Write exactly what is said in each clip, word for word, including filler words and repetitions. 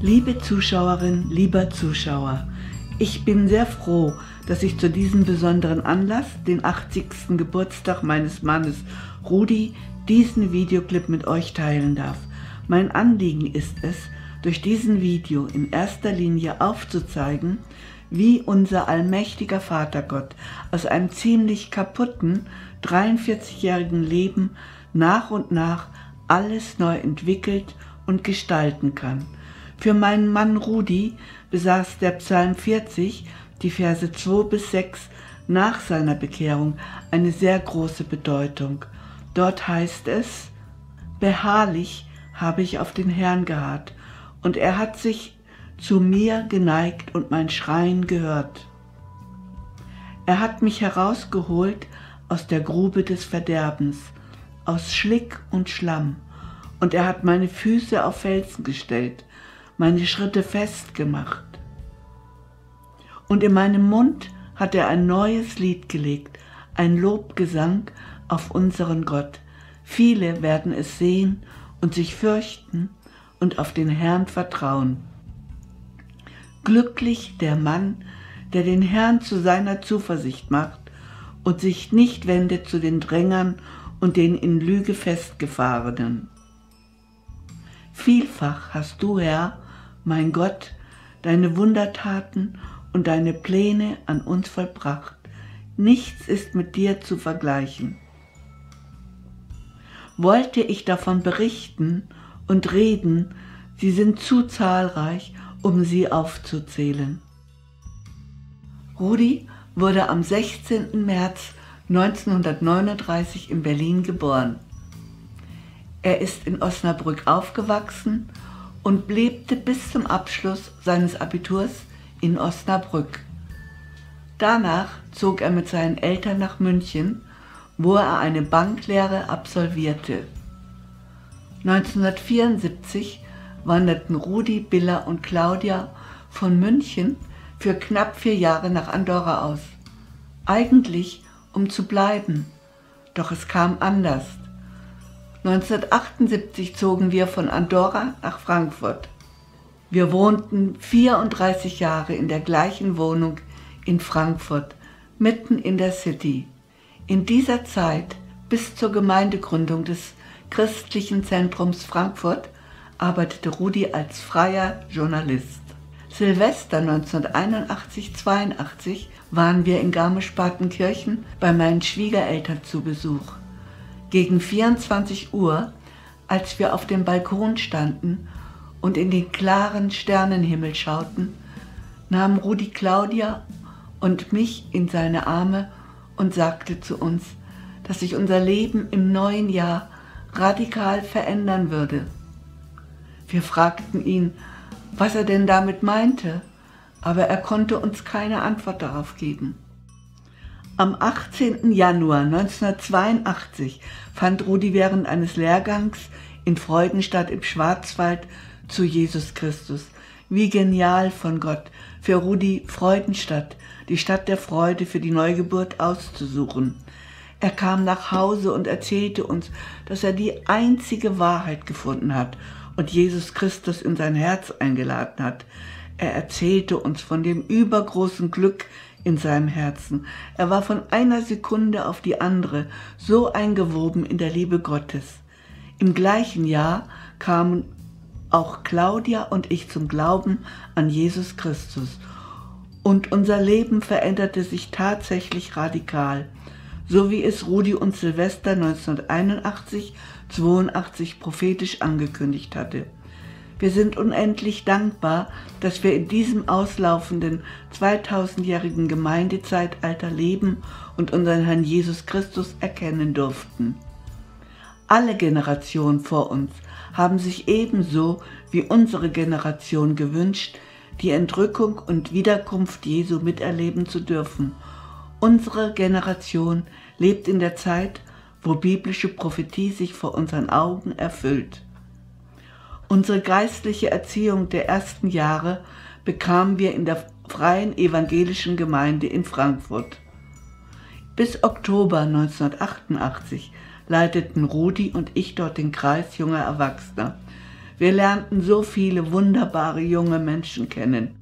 Liebe Zuschauerin, lieber Zuschauer, ich bin sehr froh, dass ich zu diesem besonderen Anlass, den achtzigsten Geburtstag meines Mannes Rudi, diesen Videoclip mit euch teilen darf. Mein Anliegen ist es, durch diesen Video in erster Linie aufzuzeigen, wie unser allmächtiger Vatergott aus einem ziemlich kaputten, dreiundvierzigjährigen Leben nach und nach alles neu entwickelt und gestalten kann. Für meinen Mann Rudi besaß der Psalm vierzig, die Verse zwei bis sechs, nach seiner Bekehrung eine sehr große Bedeutung. Dort heißt es: Beharrlich habe ich auf den Herrn geharrt, und er hat sich zu mir geneigt und mein Schreien gehört. Er hat mich herausgeholt aus der Grube des Verderbens, aus Schlick und Schlamm, und er hat meine Füße auf Felsen gestellt, meine Schritte festgemacht. Und in meinem Mund hat er ein neues Lied gelegt, ein Lobgesang auf unseren Gott. Viele werden es sehen und sich fürchten und auf den Herrn vertrauen. Glücklich der Mann, der den Herrn zu seiner Zuversicht macht und sich nicht wendet zu den Drängern und den in Lüge Festgefahrenen. Vielfach hast du, Herr, mein Gott, deine Wundertaten und deine Pläne an uns vollbracht. Nichts ist mit dir zu vergleichen. Wollte ich davon berichten und reden, sie sind zu zahlreich, um sie aufzuzählen. Rudi wurde am sechzehnten März neunzehnhundertneununddreißig in Berlin geboren. Er ist in Osnabrück aufgewachsen und lebte bis zum Abschluss seines Abiturs in Osnabrück. Danach zog er mit seinen Eltern nach München, wo er eine Banklehre absolvierte. neunzehnhundertvierundsiebzig wanderten Rudi, Billa und Claudia von München für knapp vier Jahre nach Andorra aus. Eigentlich um zu bleiben, doch es kam anders. neunzehnhundertachtundsiebzig zogen wir von Andorra nach Frankfurt. Wir wohnten vierunddreißig Jahre in der gleichen Wohnung in Frankfurt, mitten in der City. In dieser Zeit, bis zur Gemeindegründung des Christlichen Zentrums Frankfurt, arbeitete Rudi als freier Journalist. Silvester neunzehnhunderteinundachtzig zweiundachtzig waren wir in Garmisch-Partenkirchen bei meinen Schwiegereltern zu Besuch. Gegen vierundzwanzig Uhr, als wir auf dem Balkon standen und in den klaren Sternenhimmel schauten, nahm Rudi Claudia und mich in seine Arme und sagte zu uns, dass sich unser Leben im neuen Jahr radikal verändern würde. Wir fragten ihn, was er denn damit meinte, aber er konnte uns keine Antwort darauf geben. Am achtzehnten Januar neunzehnhundertzweiundachtzig fand Rudi während eines Lehrgangs in Freudenstadt im Schwarzwald zu Jesus Christus. Wie genial von Gott, für Rudi Freudenstadt, die Stadt der Freude für die Neugeburt auszusuchen. Er kam nach Hause und erzählte uns, dass er die einzige Wahrheit gefunden hat und Jesus Christus in sein Herz eingeladen hat. Er erzählte uns von dem übergroßen Glück in seinem Herzen. Er war von einer Sekunde auf die andere so eingewoben in der Liebe Gottes. Im gleichen Jahr kamen auch Claudia und ich zum Glauben an Jesus Christus. Und unser Leben veränderte sich tatsächlich radikal, so wie es Rudi und Silvester neunzehnhunderteinundachtzig zweiundachtzig prophetisch angekündigt hatte. Wir sind unendlich dankbar, dass wir in diesem auslaufenden zweitausendjährigen Gemeindezeitalter leben und unseren Herrn Jesus Christus erkennen durften. Alle Generationen vor uns haben sich ebenso wie unsere Generation gewünscht, die Entrückung und Wiederkunft Jesu miterleben zu dürfen. Unsere Generation lebt in der Zeit, wo biblische Prophetie sich vor unseren Augen erfüllt. Unsere geistliche Erziehung der ersten Jahre bekamen wir in der Freien Evangelischen Gemeinde in Frankfurt. Bis Oktober neunzehnhundertachtundachtzig leiteten Rudi und ich dort den Kreis junger Erwachsener. Wir lernten so viele wunderbare junge Menschen kennen.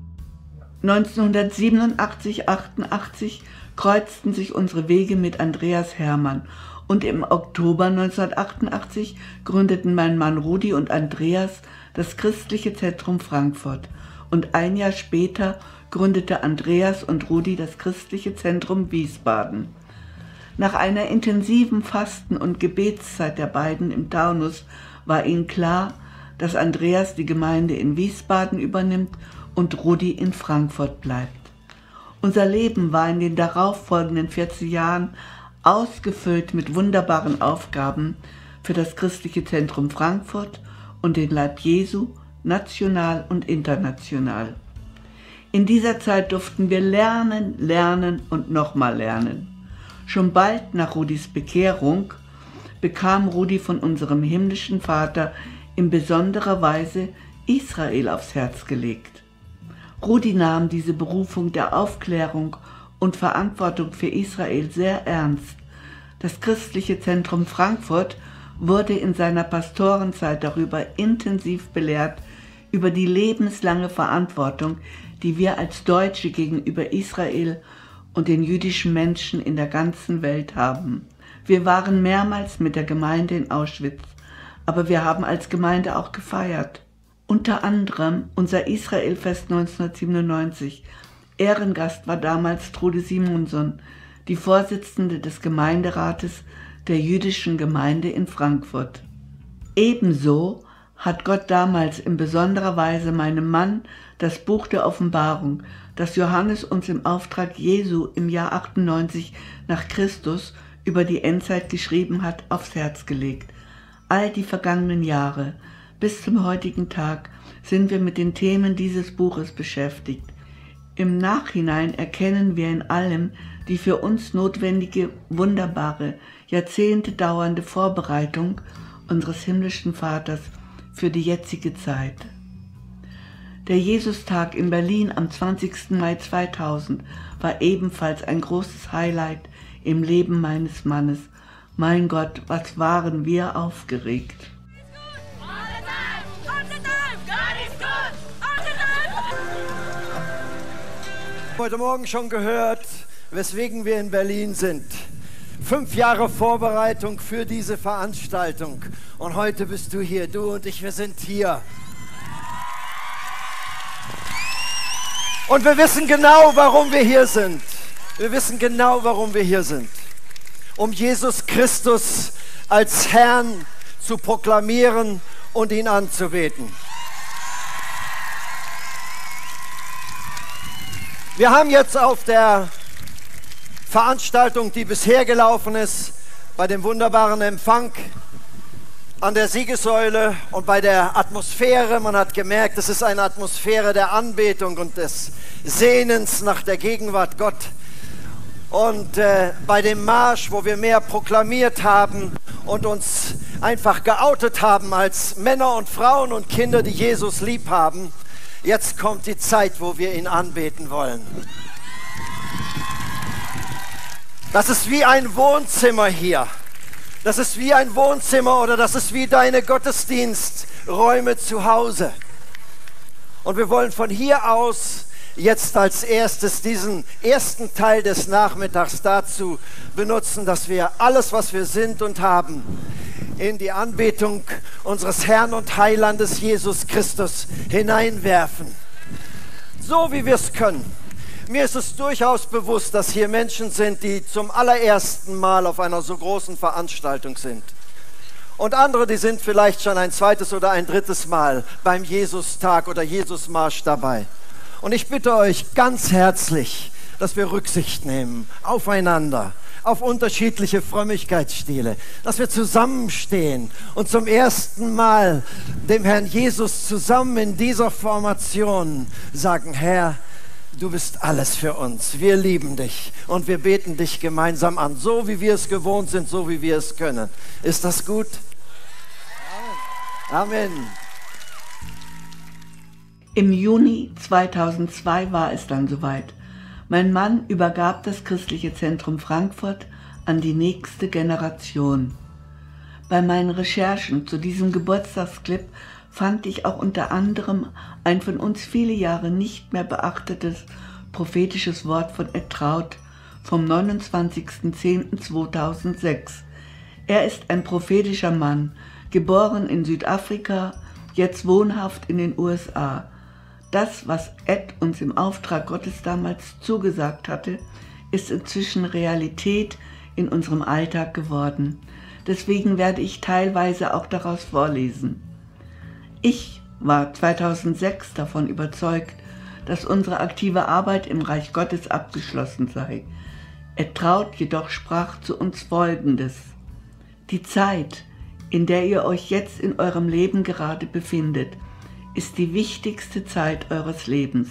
neunzehnhundertsiebenundachtzig achtundachtzig kreuzten sich unsere Wege mit Andreas Hermann und im Oktober neunzehnhundertachtundachtzig gründeten mein Mann Rudi und Andreas das Christliche Zentrum Frankfurt und ein Jahr später gründete Andreas und Rudi das Christliche Zentrum Wiesbaden. Nach einer intensiven Fasten- und Gebetszeit der beiden im Taunus war ihnen klar, dass Andreas die Gemeinde in Wiesbaden übernimmt und Rudi in Frankfurt bleibt. Unser Leben war in den darauffolgenden vierzig Jahren ausgefüllt mit wunderbaren Aufgaben für das Christliche Zentrum Frankfurt und den Leib Jesu, national und international. In dieser Zeit durften wir lernen, lernen und nochmal lernen. Schon bald nach Rudis Bekehrung bekam Rudi von unserem himmlischen Vater in besonderer Weise Israel aufs Herz gelegt. Rudi nahm diese Berufung der Aufklärung und Verantwortung für Israel sehr ernst. Das Christliche Zentrum Frankfurt wurde in seiner Pastorenzeit darüber intensiv belehrt, über die lebenslange Verantwortung, die wir als Deutsche gegenüber Israel und den jüdischen Menschen in der ganzen Welt haben. Wir waren mehrmals mit der Gemeinde in Auschwitz, aber wir haben als Gemeinde auch gefeiert. Unter anderem unser Israelfest neunzehnhundertsiebenundneunzig. Ehrengast war damals Trude Simonson, die Vorsitzende des Gemeinderates der jüdischen Gemeinde in Frankfurt. Ebenso hat Gott damals in besonderer Weise meinem Mann das Buch der Offenbarung, das Johannes uns im Auftrag Jesu im Jahr achtundneunzig nach Christus über die Endzeit geschrieben hat, aufs Herz gelegt. All die vergangenen Jahre bis zum heutigen Tag sind wir mit den Themen dieses Buches beschäftigt. Im Nachhinein erkennen wir in allem die für uns notwendige, wunderbare, Jahrzehnte dauernde Vorbereitung unseres himmlischen Vaters für die jetzige Zeit. Der Jesustag in Berlin am zwanzigsten Mai zweitausend war ebenfalls ein großes Highlight im Leben meines Mannes. Mein Gott, was waren wir aufgeregt! Heute Morgen schon gehört, weswegen wir in Berlin sind. Fünf Jahre Vorbereitung für diese Veranstaltung. Und heute bist du hier, du und ich, wir sind hier. Und wir wissen genau, warum wir hier sind. Wir wissen genau, warum wir hier sind. Um Jesus Christus als Herrn zu proklamieren und ihn anzubeten. Wir haben jetzt auf der Veranstaltung, die bisher gelaufen ist, bei dem wunderbaren Empfang an der Siegessäule und bei der Atmosphäre, man hat gemerkt, es ist eine Atmosphäre der Anbetung und des Sehnens nach der Gegenwart Gott. Und äh, bei dem Marsch, wo wir mehr proklamiert haben und uns einfach geoutet haben als Männer und Frauen und Kinder, die Jesus lieb haben, jetzt kommt die Zeit, wo wir ihn anbeten wollen. Das ist wie ein Wohnzimmer hier. Das ist wie ein Wohnzimmer oder das ist wie deine Gottesdiensträume zu Hause. Und wir wollen von hier aus jetzt als erstes diesen ersten Teil des Nachmittags dazu benutzen, dass wir alles, was wir sind und haben, in die Anbetung unseres Herrn und Heilandes Jesus Christus hineinwerfen. So wie wir es können. Mir ist es durchaus bewusst, dass hier Menschen sind, die zum allerersten Mal auf einer so großen Veranstaltung sind. Und andere, die sind vielleicht schon ein zweites oder ein drittes Mal beim Jesusstag oder Jesusmarsch dabei. Und ich bitte euch ganz herzlich, dass wir Rücksicht nehmen aufeinander, auf unterschiedliche Frömmigkeitsstile, dass wir zusammenstehen und zum ersten Mal dem Herrn Jesus zusammen in dieser Formation sagen: Herr, du bist alles für uns. Wir lieben dich und wir beten dich gemeinsam an, so wie wir es gewohnt sind, so wie wir es können. Ist das gut? Amen. Amen. Im Juni zweitausendzwei war es dann soweit. Mein Mann übergab das Christliche Zentrum Frankfurt an die nächste Generation. Bei meinen Recherchen zu diesem Geburtstagsclip fand ich auch unter anderem ein von uns viele Jahre nicht mehr beachtetes prophetisches Wort von Ed Traut vom neunundzwanzigsten zehnten zweitausendsechs. Er ist ein prophetischer Mann, geboren in Südafrika, jetzt wohnhaft in den U S A. Das, was Ed uns im Auftrag Gottes damals zugesagt hatte, ist inzwischen Realität in unserem Alltag geworden. Deswegen werde ich teilweise auch daraus vorlesen. Ich war zweitausendsechs davon überzeugt, dass unsere aktive Arbeit im Reich Gottes abgeschlossen sei. Ed Traut jedoch sprach zu uns Folgendes: Die Zeit, in der ihr euch jetzt in eurem Leben gerade befindet, ist die wichtigste Zeit eures Lebens.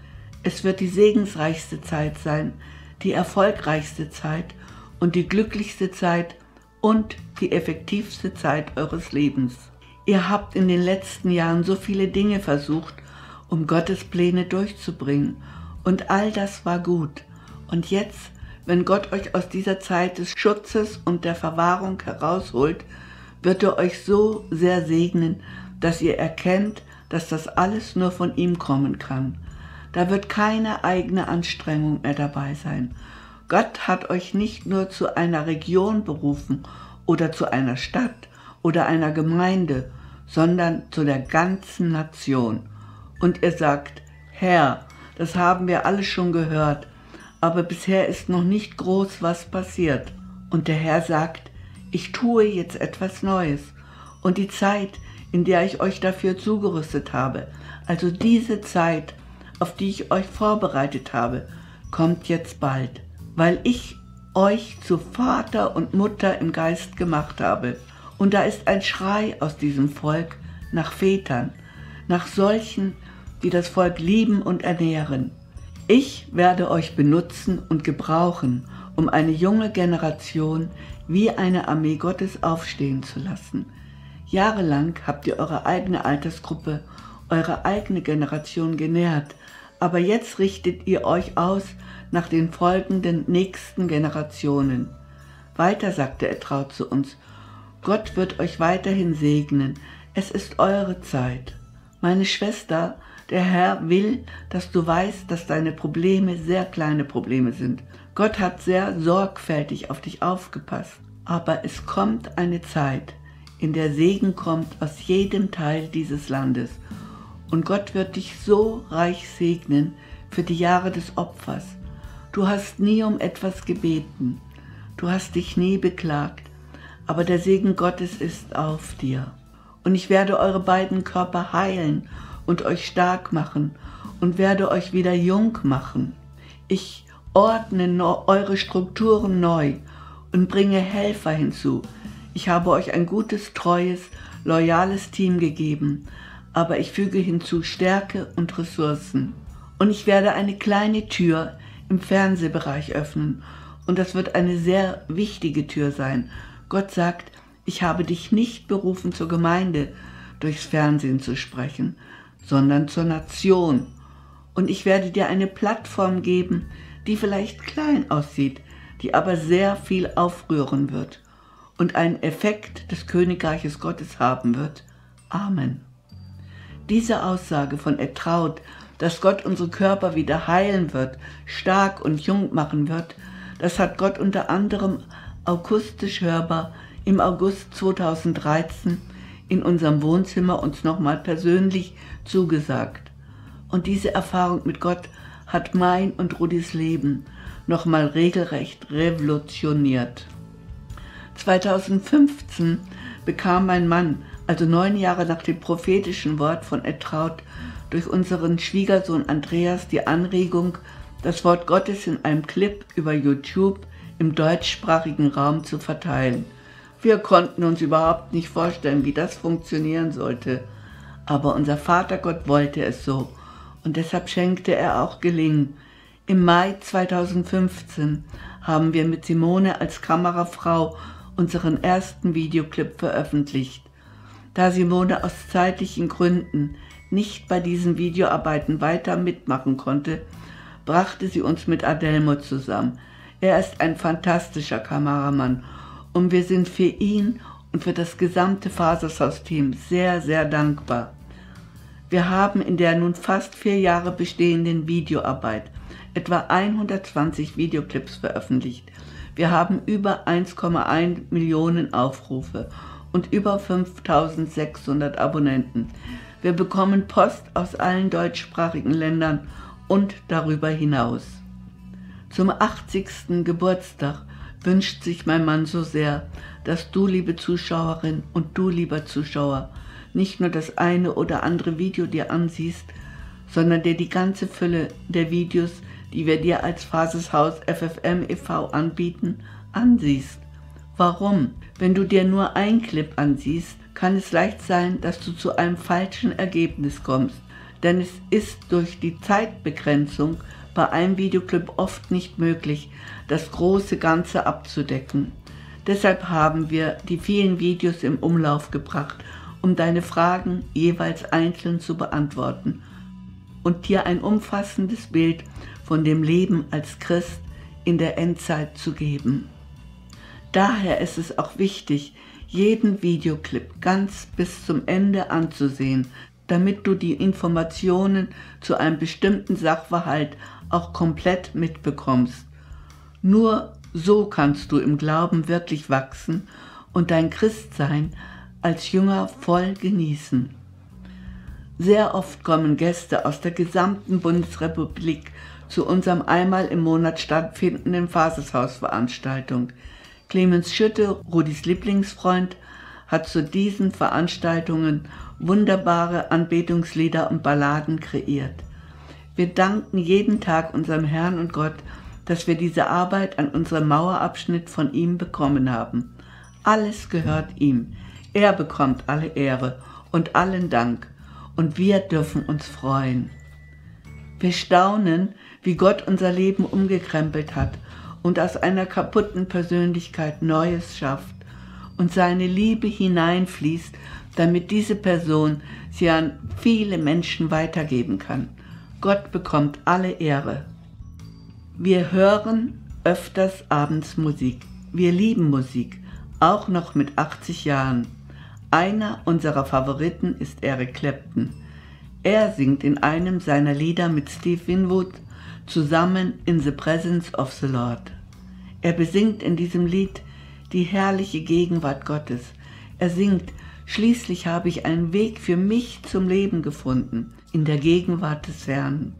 Es wird die segensreichste Zeit sein, die erfolgreichste Zeit und die glücklichste Zeit und die effektivste Zeit eures Lebens. Ihr habt in den letzten Jahren so viele Dinge versucht, um Gottes Pläne durchzubringen, und all das war gut. Und jetzt, wenn Gott euch aus dieser Zeit des Schutzes und der Verwahrung herausholt, wird er euch so sehr segnen, dass ihr erkennt, dass das alles nur von ihm kommen kann. Da wird keine eigene Anstrengung mehr dabei sein. Gott hat euch nicht nur zu einer Region berufen oder zu einer Stadt oder einer Gemeinde, sondern zu der ganzen Nation. Und ihr sagt: Herr, das haben wir alles schon gehört, aber bisher ist noch nicht groß was passiert. Und der Herr sagt: Ich tue jetzt etwas Neues. Und die Zeit, in der ich euch dafür zugerüstet habe, also diese Zeit, auf die ich euch vorbereitet habe, kommt jetzt bald, weil ich euch zu Vater und Mutter im Geist gemacht habe. Und da ist ein Schrei aus diesem Volk nach Vätern, nach solchen, die das Volk lieben und ernähren. Ich werde euch benutzen und gebrauchen, um eine junge Generation wie eine Armee Gottes aufstehen zu lassen. Jahrelang habt ihr eure eigene Altersgruppe, eure eigene Generation genährt, aber jetzt richtet ihr euch aus nach den folgenden nächsten Generationen. Weiter sagte er Traut zu uns: Gott wird euch weiterhin segnen, es ist eure Zeit. Meine Schwester, der Herr will, dass du weißt, dass deine Probleme sehr kleine Probleme sind. Gott hat sehr sorgfältig auf dich aufgepasst, aber es kommt eine Zeit, in der Segen kommt aus jedem Teil dieses Landes. Und Gott wird dich so reich segnen für die Jahre des Opfers. Du hast nie um etwas gebeten, du hast dich nie beklagt, aber der Segen Gottes ist auf dir. Und ich werde eure beiden Körper heilen und euch stark machen und werde euch wieder jung machen. Ich ordne no- eure Strukturen neu und bringe Helfer hinzu. Ich habe euch ein gutes, treues, loyales Team gegeben, aber ich füge hinzu Stärke und Ressourcen. Und ich werde eine kleine Tür im Fernsehbereich öffnen, und das wird eine sehr wichtige Tür sein. Gott sagt: Ich habe dich nicht berufen, zur Gemeinde durchs Fernsehen zu sprechen, sondern zur Nation. Und ich werde dir eine Plattform geben, die vielleicht klein aussieht, die aber sehr viel aufrühren wird und einen Effekt des Königreiches Gottes haben wird. Amen. Diese Aussage von Ed Traut, dass Gott unsere Körper wieder heilen wird, stark und jung machen wird, das hat Gott unter anderem akustisch hörbar im August zweitausenddreizehn in unserem Wohnzimmer uns nochmal persönlich zugesagt. Und diese Erfahrung mit Gott hat mein und Rudis Leben nochmal regelrecht revolutioniert. zweitausendfünfzehn bekam mein Mann, also neun Jahre nach dem prophetischen Wort von Ed Traut, durch unseren Schwiegersohn Andreas die Anregung, das Wort Gottes in einem Clip über YouTube im deutschsprachigen Raum zu verteilen. Wir konnten uns überhaupt nicht vorstellen, wie das funktionieren sollte. Aber unser Vatergott wollte es so, und deshalb schenkte er auch Gelingen. Im Mai zweitausendfünfzehn haben wir mit Simone als Kamerafrau unseren ersten Videoclip veröffentlicht. Da Simone aus zeitlichen Gründen nicht bei diesen Videoarbeiten weiter mitmachen konnte, brachte sie uns mit Adelmo zusammen. Er ist ein fantastischer Kameramann und wir sind für ihn und für das gesamte Fasershaus-Team sehr, sehr dankbar. Wir haben in der nun fast vier Jahre bestehenden Videoarbeit etwa hundertzwanzig Videoclips veröffentlicht. Wir haben über eins Komma eins Millionen Aufrufe und über fünftausendsechshundert Abonnenten. Wir bekommen Post aus allen deutschsprachigen Ländern und darüber hinaus. Zum achtzigsten Geburtstag wünscht sich mein Mann so sehr, dass du, liebe Zuschauerin, und du, lieber Zuschauer, nicht nur das eine oder andere Video dir ansiehst, sondern dir die ganze Fülle der Videos, die wir dir als Fasershaus F F M e V anbieten, ansiehst. Warum? Wenn du dir nur ein Clip ansiehst, kann es leicht sein, dass du zu einem falschen Ergebnis kommst, denn es ist durch die Zeitbegrenzung bei einem Videoclip oft nicht möglich, das große Ganze abzudecken. Deshalb haben wir die vielen Videos im Umlauf gebracht, um deine Fragen jeweils einzeln zu beantworten und dir ein umfassendes Bild von dem Leben als Christ in der Endzeit zu geben. Daher ist es auch wichtig, jeden Videoclip ganz bis zum Ende anzusehen, damit du die Informationen zu einem bestimmten Sachverhalt auch komplett mitbekommst. Nur so kannst du im Glauben wirklich wachsen und dein Christsein als Jünger voll genießen. Sehr oft kommen Gäste aus der gesamten Bundesrepublik zu unserem einmal im Monat stattfindenden Fasershaus-Veranstaltung. Clemens Schütte, Rudis Lieblingsfreund, hat zu diesen Veranstaltungen wunderbare Anbetungslieder und Balladen kreiert. Wir danken jeden Tag unserem Herrn und Gott, dass wir diese Arbeit an unserem Mauerabschnitt von ihm bekommen haben. Alles gehört ihm. Er bekommt alle Ehre und allen Dank, und wir dürfen uns freuen. Wir staunen, wie Gott unser Leben umgekrempelt hat und aus einer kaputten Persönlichkeit Neues schafft und seine Liebe hineinfließt, damit diese Person sie an viele Menschen weitergeben kann. Gott bekommt alle Ehre. Wir hören öfters abends Musik. Wir lieben Musik, auch noch mit achtzig Jahren. Einer unserer Favoriten ist Eric Clapton. Er singt in einem seiner Lieder mit Steve Winwood zusammen In the Presence of the Lord. Er besingt in diesem Lied die herrliche Gegenwart Gottes. Er singt, schließlich habe ich einen Weg für mich zum Leben gefunden, in der Gegenwart des Herrn.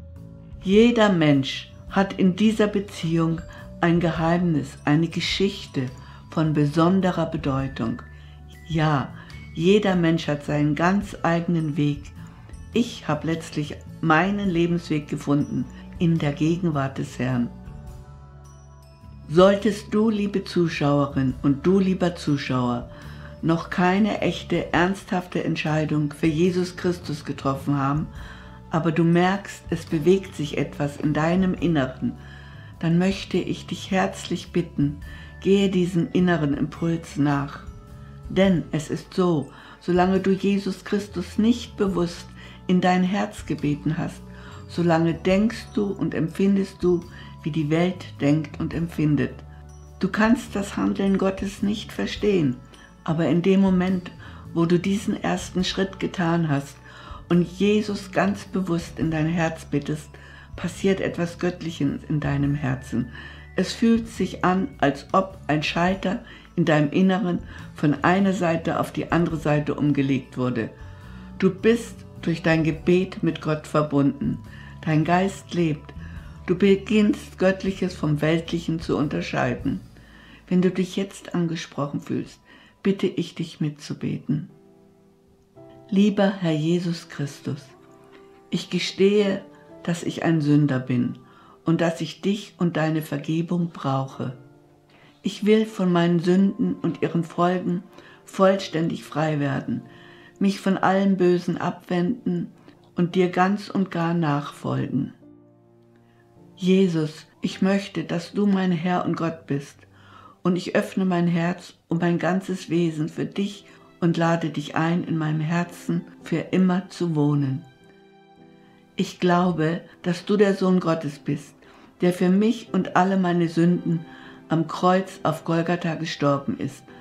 Jeder Mensch hat in dieser Beziehung ein Geheimnis, eine Geschichte von besonderer Bedeutung. Ja, jeder Mensch hat seinen ganz eigenen Weg. Ich habe letztlich meinen Lebensweg gefunden in der Gegenwart des Herrn. Solltest du, liebe Zuschauerin, und du, lieber Zuschauer, noch keine echte, ernsthafte Entscheidung für Jesus Christus getroffen haben, aber du merkst, es bewegt sich etwas in deinem Inneren, dann möchte ich dich herzlich bitten, gehe diesem inneren Impuls nach. Denn es ist so, solange du Jesus Christus nicht bewusst in dein Herz gebeten hast, solange denkst du und empfindest du, wie die Welt denkt und empfindet. Du kannst das Handeln Gottes nicht verstehen, aber in dem Moment, wo du diesen ersten Schritt getan hast und Jesus ganz bewusst in dein Herz bittest, passiert etwas Göttliches in deinem Herzen. Es fühlt sich an, als ob ein Schalter in deinem Inneren von einer Seite auf die andere Seite umgelegt wurde. Du bist durch dein Gebet mit Gott verbunden. Dein Geist lebt. Du beginnst Göttliches vom Weltlichen zu unterscheiden. Wenn du dich jetzt angesprochen fühlst, bitte ich dich mitzubeten. Lieber Herr Jesus Christus, ich gestehe, dass ich ein Sünder bin und dass ich dich und deine Vergebung brauche. Ich will von meinen Sünden und ihren Folgen vollständig frei werden, mich von allem Bösen abwenden und dir ganz und gar nachfolgen. Jesus, ich möchte, dass du mein Herr und Gott bist, und ich öffne mein Herz und mein ganzes Wesen für dich und lade dich ein, in meinem Herzen für immer zu wohnen. Ich glaube, dass du der Sohn Gottes bist, der für mich und alle meine Sünden am Kreuz auf Golgatha gestorben ist.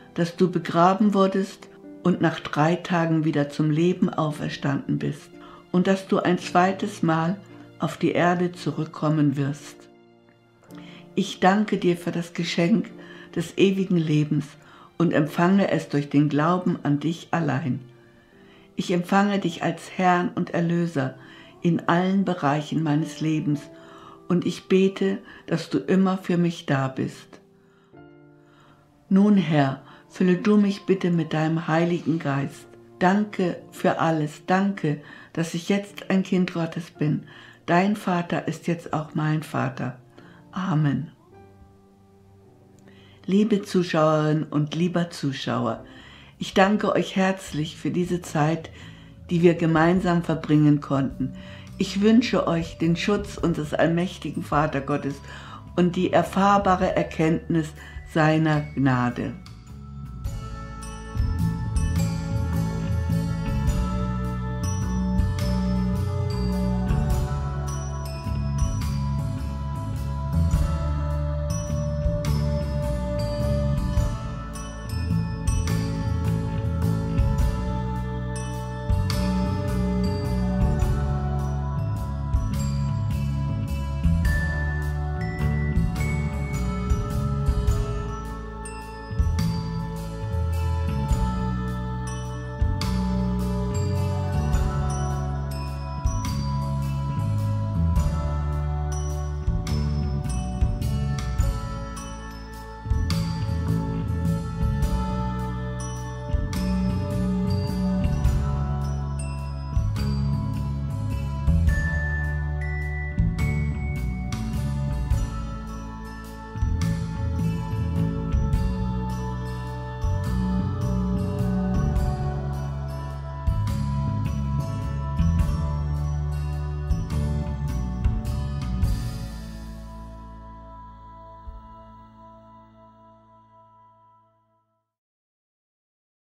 dass du begraben wurdest und nach drei Tagen wieder zum Leben auferstanden bist und dass du ein zweites Mal auf die Erde zurückkommen wirst. Ich danke dir für das Geschenk des ewigen Lebens und empfange es durch den Glauben an dich allein. Ich empfange dich als Herrn und Erlöser in allen Bereichen meines Lebens und ich bete, dass du immer für mich da bist. Nun, Herr, fülle du mich bitte mit deinem Heiligen Geist. Danke für alles, danke, dass ich jetzt ein Kind Gottes bin. Dein Vater ist jetzt auch mein Vater. Amen. Liebe Zuschauerinnen und lieber Zuschauer, ich danke euch herzlich für diese Zeit, die wir gemeinsam verbringen konnten. Ich wünsche euch den Schutz unseres allmächtigen Vatergottes und die erfahrbare Erkenntnis seiner Gnade.